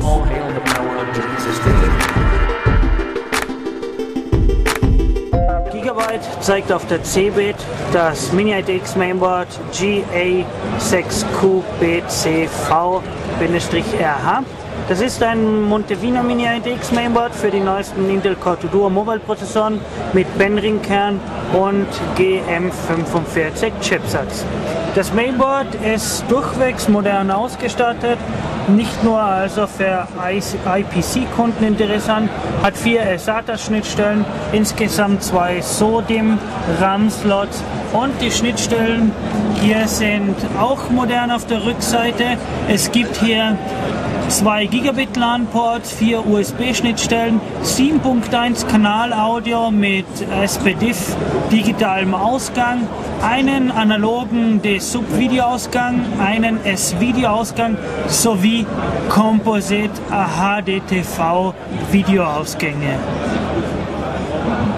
Gigabyte zeigt auf der CeBIT das Mini-ITX Mainboard GA6QBCV-RH. Das ist ein Montevino Mini-ITX Mainboard für die neuesten Intel Core 2 Duo Mobile Prozessoren mit Benring-Kern und GM45 Chipsatz. Das Mainboard ist durchwegs modern ausgestattet, nicht nur also für IPC-Kunden interessant, hat 4 SATA-Schnittstellen, insgesamt 2 SODIMM-RAM-Slots und die Schnittstellen hier sind auch modern auf der Rückseite. Es gibt hier 2 Gigabit LAN-Ports, 4 USB-Schnittstellen, 7.1 Kanal-Audio mit SPDIF digitalem Ausgang, einen analogen DSUB-Videoausgang, einen S-Video-Ausgang sowie Composite HDTV-Videoausgänge.